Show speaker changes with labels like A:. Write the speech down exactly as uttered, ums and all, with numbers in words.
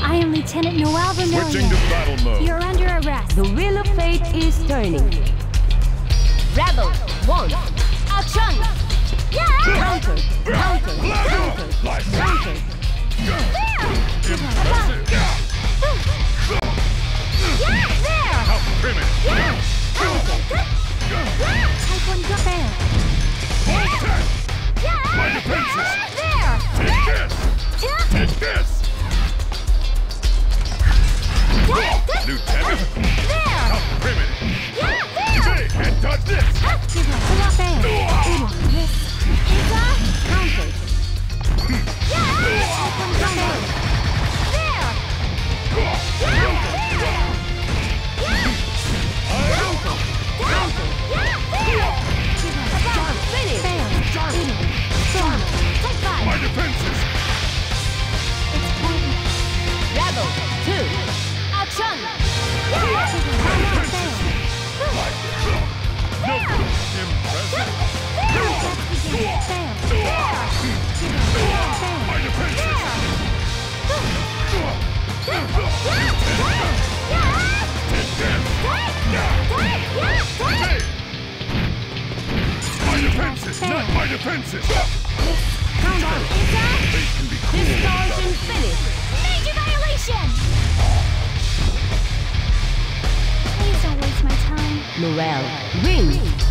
A: I am Lieutenant Noel Vermilion.
B: Switching to battle mode.
A: You're under arrest.
C: The wheel of fate is turning. Rebel, one, action!
A: Yeah!
C: Counter, counter, counter, counter.
A: There! Yeah, there!
B: How primitive!
A: Yeah! Type one go there.
B: Attack!
A: Yeah!
B: My defenses!
A: There!
B: Take this!
A: Yeah!
B: Take this! Lieutenant!
A: There!
B: How primitive!
A: Yeah, there!
B: Hey, can't touch this!
A: Give up, pull up there. This is a counter. Yeah! Type one go there. There! Yeah! There! Yeah!
C: Counter, counter.
A: Yeah! There! Give up.
C: Sharp finish.
A: Fail. Idiot. Storm. Take five.
B: My defenses!
A: It's pointless.
C: Rebel, two, action!
A: Yeah! Give up. Fail.
B: No! Impressive!
A: Fail. Fail. Fail.
B: My defenses! Take this! Hey! My defenses! Not my defenses!
A: Counter.
B: They can be cool.
C: Distortion finish.
A: Major violation! Please don't waste my time.
C: Noel, win.